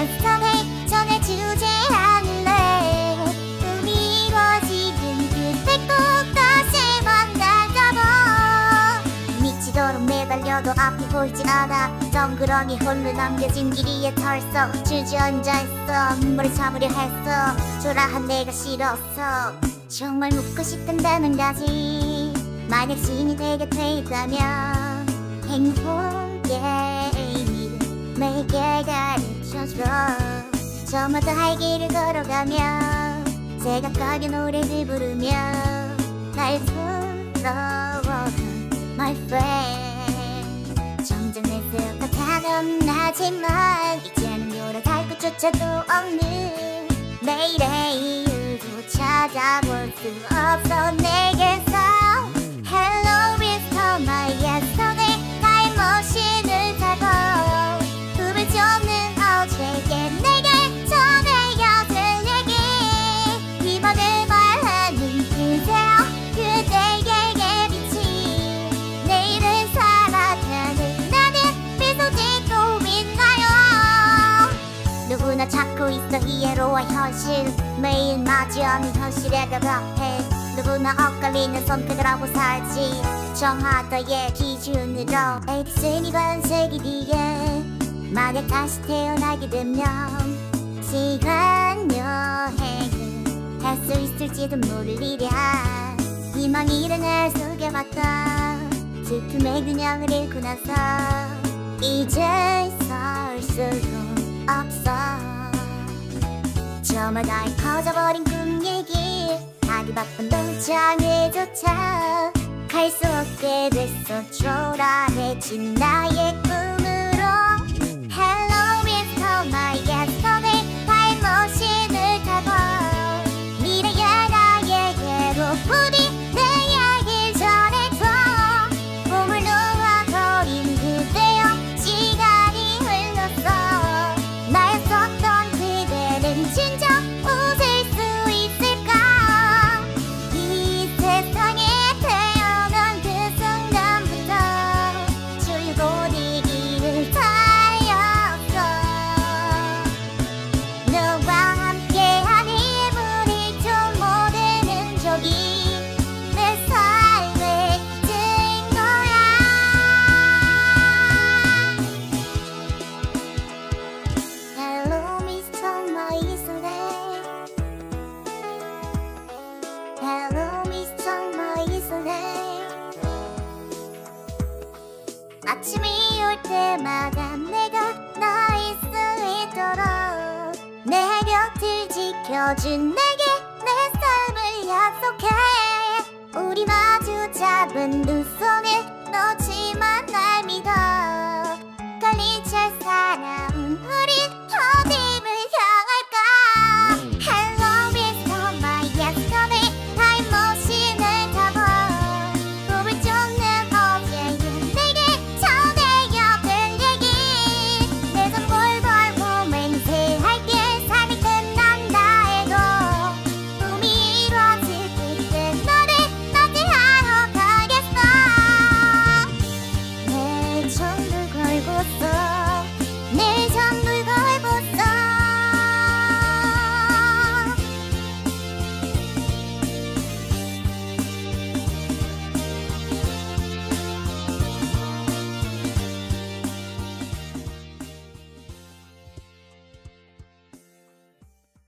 yesterday 전해주지 않을래. 꿈이 이루어지는 그때 꼭 다시 만날까봐. 미치도록 매달려도 앞이 보이지 않아. 덩그러니 홀로 남겨진 길 위에 털썩 주저앉아있어. 눈물을 참으려 했어. 초라한 내가 싫었어. 정말 묻고 싶단다는 가지. 만약 신이 되게 되다면 행복 게임을 내게 가르쳐줘. 저마다 할 길을 걸어가며 새가 가게 노래를 부르며 날 부러워한 my friend. 점점 내 습관가 넘나지만 이제는 요란할 것조차도 없는 내일의 이유도 찾아볼 수 없어 내게서. Hello Mr. My Yesterday 타임머신을 타고 꿈을 쫓는 어제에 내게 전해야 될 얘기. 이번을 말하는 그대여 그대에게 비친 내일을 살아가는 나는 미소 짓고 있나요. 누구나 찾고 있어 이해로와 현실. 매일 맞이하는 현실에 답답해. 누구나 엇갈리는 선택을 하고 살지. 정하다의 기준으로 에이드슨이 반세기 뒤에 만약 다시 태어나게 되면 시간 여행을 할 수 있을지도 모르리랴. 희망이란 날 속여봤다. 슬픔의 균형을 잃고 나서 이제 설 수도 없어. 저마다 커져버린 꿈 얘기 하기 바쁜 동창회조차 갈 수 없게 됐어. 초라해진 나의 꿈으로. Hello Mr. My Yesterday 타임머신을 타고 미래의 나에게로 부디 내 얘길 전해줘. 꿈을 놓아버린 그대여 시간이 흘렀어. 나였었던 그대는 진정 웃을 수 있을까. 이 세상에 태어난 그 순간부터 줄곧 이 길을 달렸어. 너와 함께한 1분이 좀 모르는 적이 내 삶을 든 거야. Hello Mr. My Yesterday. Hello Mr. My Yesterday. 아침이 올 때마다 내가 너일 수 있도록 내 곁을 지켜준 내게 내 삶을 약속해. 우리 마주 잡은 두 손을 놓지만 날 믿어. 걸린 채 살아온 우리